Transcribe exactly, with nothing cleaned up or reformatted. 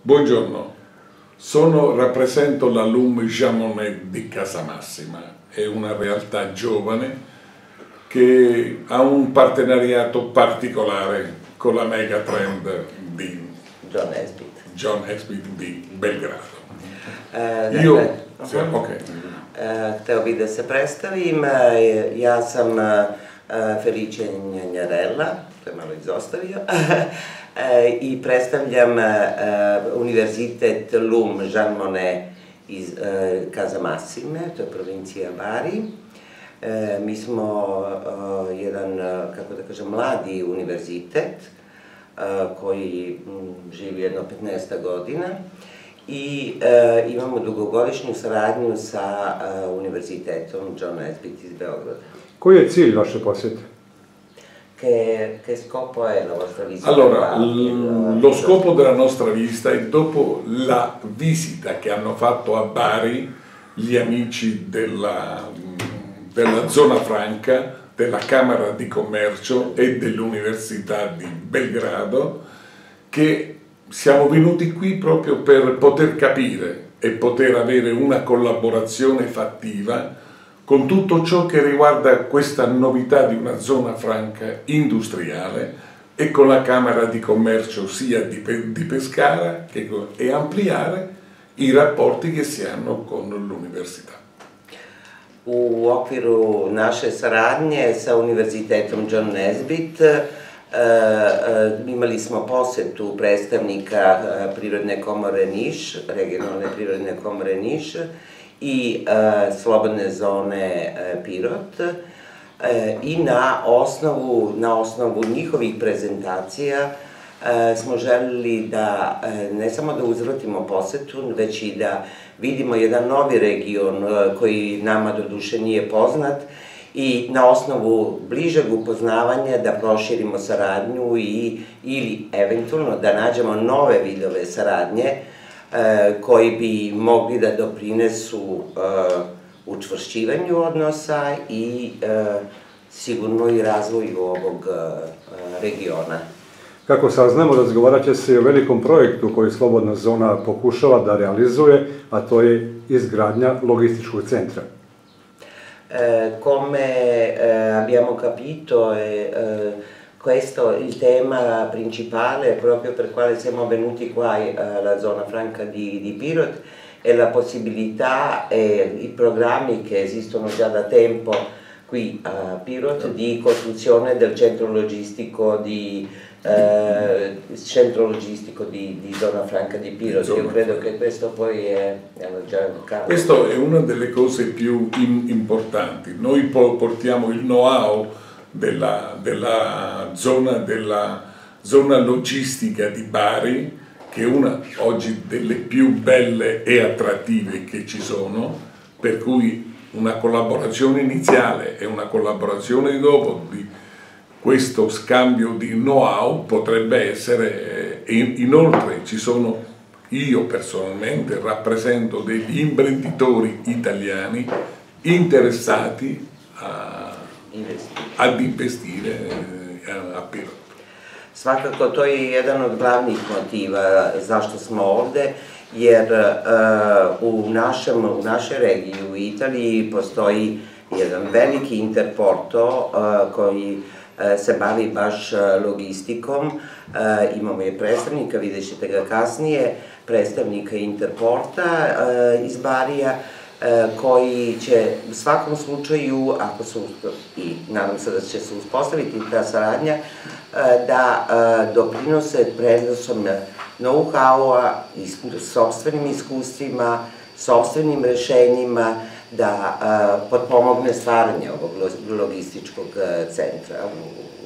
Buongiorno, sono, rappresento la L U M Jean Monnet di Casamassima, è una realtà giovane che ha un partenariato particolare con la Megatrend di John Nesbitt, John Nesbitt di Belgrado. Uh, Io, dakle, sì, okay. uh, hteo bih da se predstavim, ja sam uh, Felice Gnjanjarella, to je malo izostavio, i predstavljam uh, Univerzitet L U M Jean Monnet iz uh, Casamassime, to je provincija Bari. Uh, mi smo uh, jedan, uh, kako da kažem, mladi univerzitet uh, koji um, živi jedno petnaest godina i uh, imamo dugogodišnju saradnju sa uh, Univerzitetom John Nesbitt iz Beograda. Koji je cilj vaše posjete? Che, che scopo è la vostra visita? Allora, lo scopo della nostra visita è dopo la visita che hanno fatto a Bari gli amici della, della zona franca, della Camera di Commercio e dell'Università di Belgrado, che siamo venuti qui proprio per poter capire e poter avere una collaborazione fattiva con tutto ciò che riguarda questa novità di una zona franca industriale e con la Camera di Commercio sia di, di Pescara che, e ampliare i rapporti che si hanno con l'università. U okviru naše saradnje sa Univerzitetom John Nesbitt uh, uh, imali smo posetu predstavnika uh, Prirodne komore Niš, regionalne Prirodne komore Niš i uh, slobodne zone uh, Pirot uh, i na osnovu, na osnovu njihovih prezentacija uh, smo želeli da uh, ne samo da uzvratimo posetu, već i da vidimo jedan novi region uh, koji nama doduše nije poznat i na osnovu bližeg upoznavanja da proširimo saradnju i, ili eventualno da nađemo nove vidove saradnje koji bi mogli da doprinesu učvršćivanju odnosa i sigurno i razvoju ovog regiona. Kako saznamo, razgovarat će se i o velikom projektu koji Slobodna zona pokušava da realizuje, a to je izgradnja logističkog centra. Come abbiamo capito, questo è il tema principale proprio per quale siamo venuti qua alla zona franca di, di Pirot e la possibilità e i programmi che esistono già da tempo qui a Pirot di costruzione del centro logistico di, eh, centro logistico di, di zona franca di Pirot. Io credo che questo poi è, è già il caso. Questa è una delle cose più in, importanti. Noi portiamo il know-how Della, della, zona, della zona logistica di Bari, che è una oggi delle più belle e attrattive che ci sono, per cui una collaborazione iniziale e una collaborazione di dopo di questo scambio di know-how potrebbe essere, e inoltre ci sono, io personalmente rappresento degli imprenditori italiani interessati a ad investire a Pirot. Svakako to je jedan od glavnih motiva zašto smo ovde, jer uh, u, našem, u našoj regiji, u Italiji, postoji jedan veliki Interporto uh, koji uh, se bavi baš logistikom. Uh, imamo je predstavnika, vidjet ćete ga kasnije, predstavnika Interporta uh, iz Barija, koji će u svakom slučaju, ako su, i nadam se da će se uspostaviti ta saradnja, da doprinose prenosom know-howa i sopstvenim iskustvima, sopstvenim rešenjima, da potpomogne stvaranje ovog logističkog centra